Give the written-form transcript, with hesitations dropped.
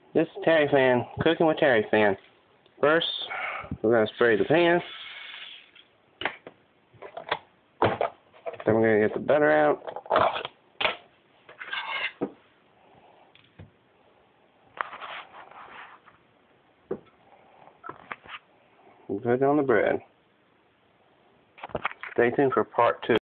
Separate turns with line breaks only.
This is Terryfan, cooking with Terryfan. First, we're going to spray the pan. Then we're going to get the butter out. And put it on the bread. Stay tuned for part 2.